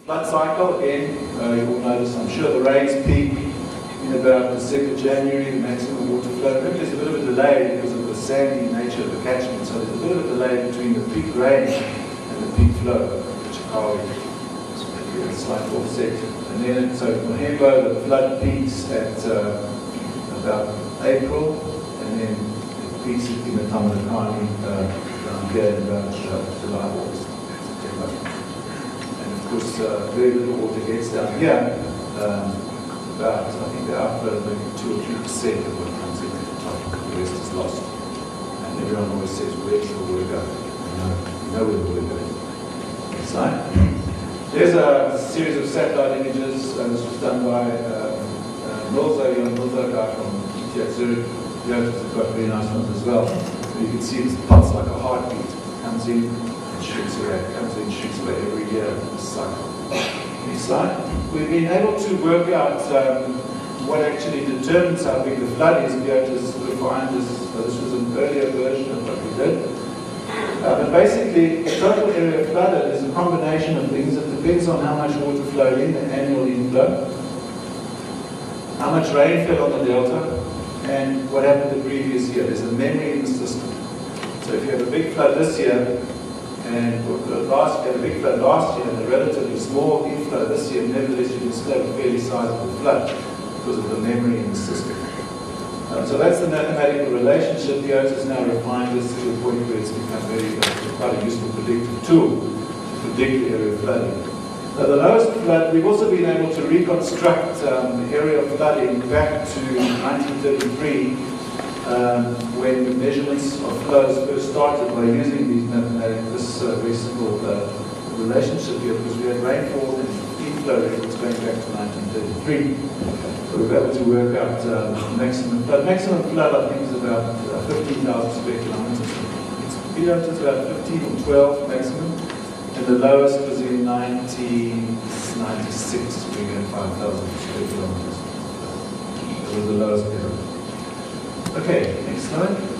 Flood cycle, again, you will notice, I'm sure, the rains peak in about the 2nd of January, the maximum water flow. Remember, there's a bit of a delay because of the sandy nature of the catchment, so there's a bit of a delay between the peak rain and the peak flow, which are a slight offset. And then, so for Hembo, the flood peaks at about April, and then it peaks in the Tamanakani around here in about July, August, September. And of course, very little water gets down here. About, I think the outflow is maybe 2 or 3% of what comes in at the top. The rest is lost. And everyone always says, where's the water going? You know where the water goes. Next slide. There's a series of satellite images. This was done by Milzo, a guy from ETH Zurich. The others have got very nice ones as well. So you can see this pulse like a heartbeat. Comes in and shoots away. Comes in and shoots away every year in this cycle. Next slide. We've been able to work out what actually determines how big the flood is. We had to sort of find this. This was an earlier version of what we did. But basically, the total area flooded is a combination of things. It depends on how much water flowed in, the annual inflow, how much rain fell on the delta, and what happened the previous year. There's a memory in the system. So if you have a big flood this year, and last year, a big flood last year, and a relatively small inflow this year, nevertheless you can still have a fairly sizable flood because of the memory in the system. So that's the mathematical relationship. The OTS has now refined this to a point where it's become quite a useful predictive tool to predict the area of flooding. The lowest flood, we've also been able to reconstruct the area of flooding back to 1933, when the measurements of flows first started by using these this very simple relationship here, because we had rainfall and inflow records going back to 1933. So we've been able to work out maximum flood. Maximum flood, I think, is about 15,000 square kilometers. It's about 15 or 12 maximum. And the lowest was in 1996, we had 5,000 square kilometers. That was the lowest ever. Okay, next slide.